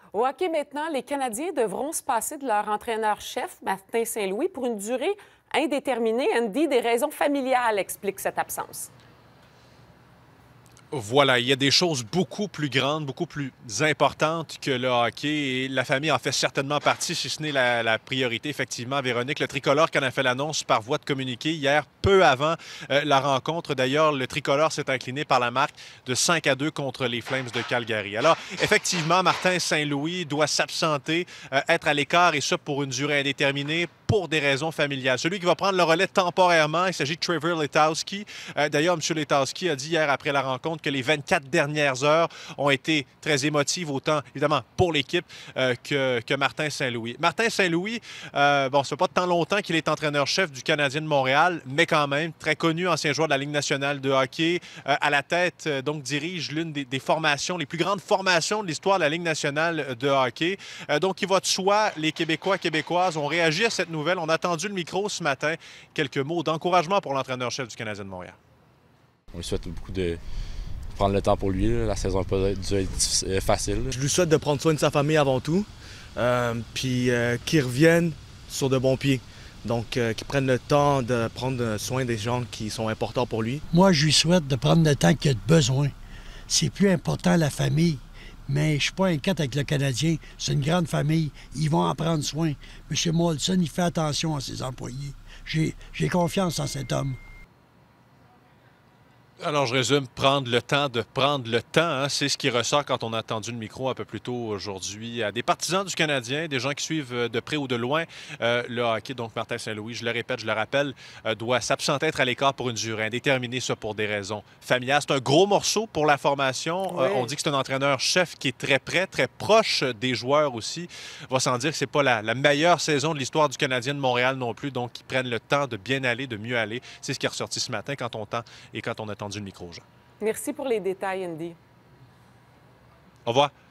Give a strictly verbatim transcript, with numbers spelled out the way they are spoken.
Au hockey maintenant, les Canadiens devront se passer de leur entraîneur-chef, Martin Saint-Louis, pour une durée indéterminée. Andy, des raisons familiales expliquent cette absence. Voilà, il y a des choses beaucoup plus grandes, beaucoup plus importantes que le hockey et la famille en fait certainement partie, si ce n'est la, la priorité, effectivement. Véronique, le tricolore qui en a fait l'annonce par voie de communiqué hier, peu avant euh, la rencontre. D'ailleurs, le tricolore s'est incliné par la marque de cinq à deux contre les Flames de Calgary. Alors, effectivement, Martin Saint-Louis doit s'absenter, euh, être à l'écart et ça pour une durée indéterminée pour des raisons familiales. Celui qui va prendre le relais temporairement, il s'agit de Trevor Letowski. Euh, D'ailleurs, M. Letowski a dit hier après la rencontre que les vingt-quatre dernières heures ont été très émotives, autant évidemment pour l'équipe euh, que, que Martin Saint-Louis. Martin Saint-Louis, euh, bon, ça fait pas tant longtemps qu'il est entraîneur-chef du Canadien de Montréal, mais quand même, très connu, ancien joueur de la Ligue nationale de hockey, euh, à la tête, euh, donc dirige l'une des, des formations, les plus grandes formations de l'histoire de la Ligue nationale de hockey. Euh, donc, il va de soi, les Québécois, Québécoises ont réagi à cette nouvelle. On a attendu le micro ce matin. Quelques mots d'encouragement pour l'entraîneur-chef du Canadien de Montréal. On lui souhaite beaucoup de prendre le temps pour lui. Là. La saison n'a pas dû être facile. Je lui souhaite de prendre soin de sa famille avant tout, euh, puis euh, qu'il revienne sur de bons pieds. Donc, euh, qu'il prenne le temps de prendre soin des gens qui sont importants pour lui. Moi, je lui souhaite de prendre le temps qu'il a de besoin. C'est plus important la famille. Mais je ne suis pas inquiète avec le Canadien. C'est une grande famille. Ils vont en prendre soin. M. Molson, il fait attention à ses employés. J'ai, j'ai confiance en cet homme. Alors, je résume, prendre le temps de prendre le temps. Hein, c'est ce qui ressort quand on a entendu le micro un peu plus tôt aujourd'hui à des partisans du Canadien, des gens qui suivent de près ou de loin euh, le hockey. Donc, Martin Saint-Louis, je le répète, je le rappelle, euh, doit s'absenter, être à l'écart pour une durée indéterminée, ça pour des raisons familiales. C'est un gros morceau pour la formation. Oui. Euh, on dit que c'est un entraîneur-chef qui est très près, très proche des joueurs aussi. On va sans dire que c'est pas la, la meilleure saison de l'histoire du Canadien de Montréal non plus. Donc, ils prennent le temps de bien aller, de mieux aller. C'est ce qui est ressorti ce matin quand on tend et quand on a entendu le micro, Jean. Merci pour les détails, Andy. Au revoir.